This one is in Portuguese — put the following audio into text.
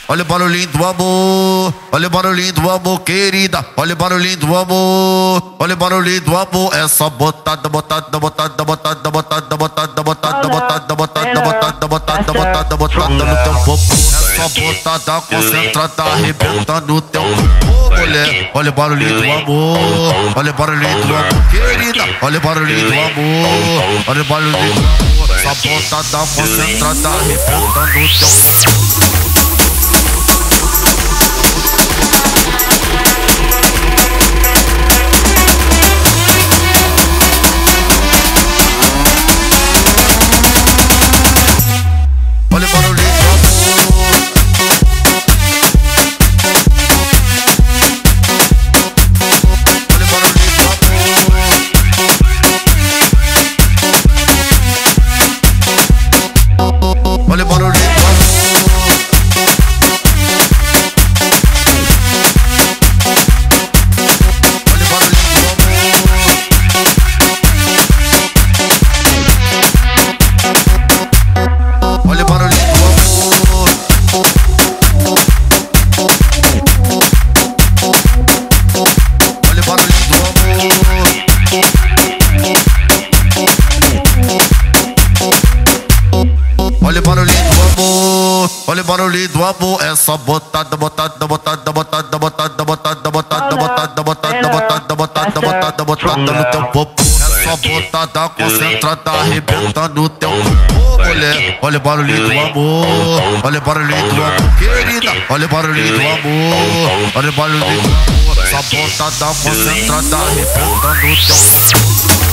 olha o barulhinho do amor, olha o barulhinho do amor, querida, olha o barulhinho do amor, olha o barulhinho do amor. É só botada, botada, botada, botada, botada, botada, botada, botada, botada, botada, botada, botada, botada no teu corpo. É só botada concentrada, arrebentando no teu corpo, mulher. Olha o barulhinho do amor, olha o barulhinho do amor, querida, olha o barulhinho do amor, olha o barulhinho do amor. Essa botada concentrada, arrebentando no teu corpo. Olha o barulhinho do amor, olha o barulhinho do amor, olha o barulhinho do amor, olha o barulhinho do amor, olha o barulhinho. Olha o barulhinho do amor, olha o barulhinho do amor. É só botada, botada, botada, botada, botada, botada, botada, botada, botada, botada, botada, botada, botada no teu corpo. É só botada concentrada, arrebentando no teu corpo, mulher. Olha o barulhinho do amor, olha o barulhinho do amor, querida, olha o barulhinho do amor, olha o barulhinho do amor. Essa botada concentrada, arrebentando no teu corpo.